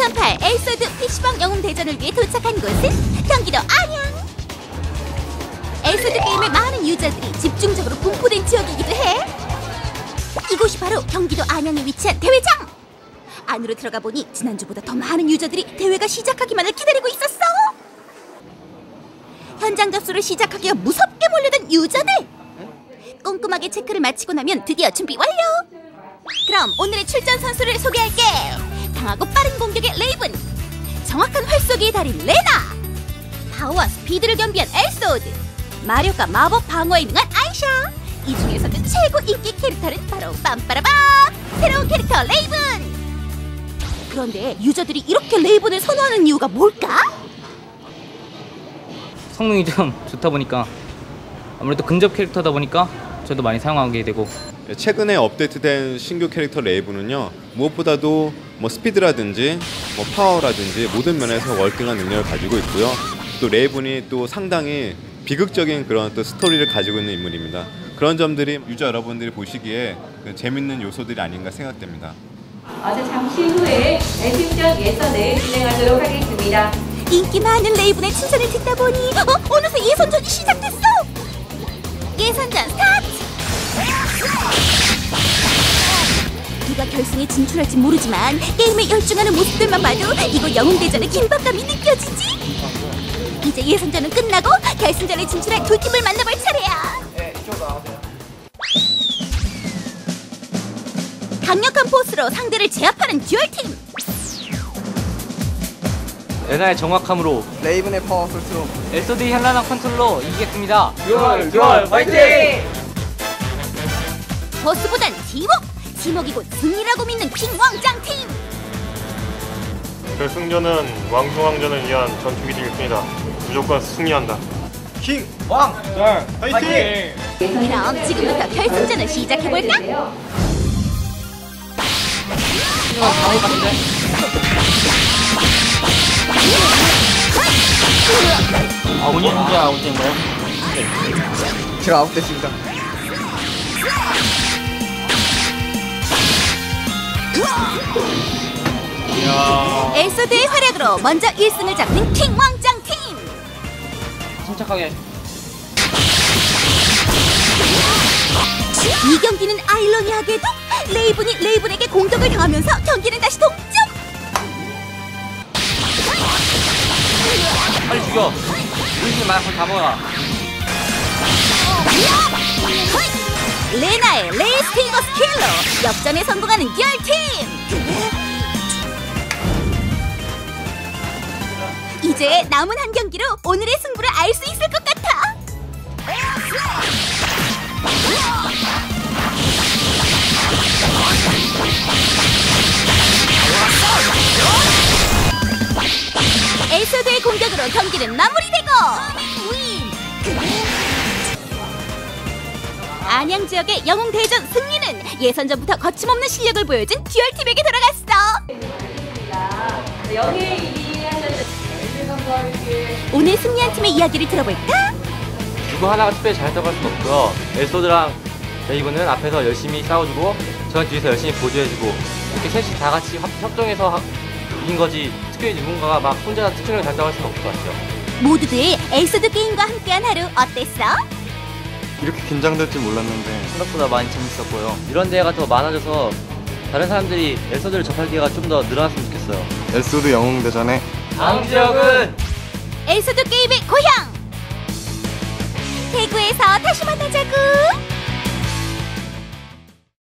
2008 에이소드 PC방 영웅대전을 위해 도착한 곳은 경기도 안양. 에이소드 게임의 많은 유저들이 집중적으로 분포된 지역이기도 해. 이곳이 바로 경기도 안양에 위치한 대회장. 안으로 들어가 보니 지난주보다 더 많은 유저들이 대회가 시작하기만을 기다리고 있었어. 현장 접수를 시작하기가 무섭게 몰려든 유저들. 꼼꼼하게 체크를 마치고 나면 드디어 준비 완료. 그럼 오늘의 출전 선수를 소개할게. 강하고 빠른 공격의 레이븐, 정확한 활쏘기의 달인 레나, 파워와 스피드를 겸비한 에이소드, 마력과 마법 방어에 능한 아이샤. 이 중에서도 최고 인기 캐릭터는 바로 빰빠라밤, 새로운 캐릭터 레이븐. 그런데 유저들이 이렇게 레이븐을 선호하는 이유가 뭘까? 성능이 좀 좋다 보니까, 아무래도 근접 캐릭터다 보니까 저도 많이 사용하게 되고. 최근에 업데이트된 신규 캐릭터 레이븐은요, 무엇보다도 스피드라든지 파워라든지 모든 면에서 월등한 능력을 가지고 있고요. 또 레이븐이 또 상당히 비극적인 그런 또 스토리를 가지고 있는 인물입니다. 그런 점들이 유저 여러분들이 보시기에 재밌는 요소들이 아닌가 생각됩니다. 잠시 후에 결승전 예선을 진행하도록 하겠습니다. 인기 많은 레이븐의 칭찬을 듣다 보니 어느새 예선전이 시작됐어. 예선전 스타트! 누가 결승에 진출할지 모르지만 게임에 열중하는 모습들만 봐도 이거 영웅대전의 긴박감이 느껴지지? 이제 예선전은 끝나고 결승전에 진출할 두 팀을 만나볼 차례야. 강력한 포스로 상대를 제압하는 듀얼팀. 레나의 정확함으로, 레이븐의 파워풀투로, 에이소드의 현란한 컨트롤로 이기겠습니다. 듀얼 파이팅! 보스보단 지목이 곧 승리라고 믿는 킹왕짱팀. 결승전은 왕중왕전을 위한 전투기 되겠습니다. 무조건 승리한다. 킹왕짱 파이팅! 그럼 지금부터 결승전을 시작해볼까? 본인 혼자 아웃된 거요? 제가 아웃됐습니다. 에이소드의 활약으로 먼저 1승을 잡는 킹왕짱팀. 침착하게. 이 경기는 아이러니하게도 레이븐이 레이븐에게 공격을 당하면서 경기는 다시 동점. 빨리 죽여. 우리는 말고 다 먹어. 레나의 레이스팅거 스킬로 역전에 성공하는 듀얼팀. 이제 남은 한 경기로 오늘의 승부를 알 수 있을 것 같아. 에이소드의 공격으로 경기는 마무리되고 안양 지역의 영웅대전 승리는 예선전부터 거침없는 실력을 보여준 듀얼팀에게 돌아갔어. 오늘 승리한 팀의 이야기를 들어볼까? 누구 하나가 특별히 잘했다고 할 수는 없고요. 에이소드랑 레이븐은 앞에서 열심히 싸워주고 저는 뒤에서 열심히 보조해주고, 이렇게 셋이 다 같이 협동해서 이긴 거지, 특별히 누군가가 막 혼자 특별하게 잘했다고 할 수는 없을 것 같아요. 모두들 에이소드 게임과 함께한 하루 어땠어? 이렇게 긴장될 줄 몰랐는데 생각보다 많이 재밌었고요. 이런 대회가 더 많아져서 다른 사람들이 에이소드를 접할 기회가 좀 더 늘어났으면 좋겠어요. 에이소드 영웅대전에 다음 지역은 에이소드 게임의 고향 대구에서 다시 만나자구.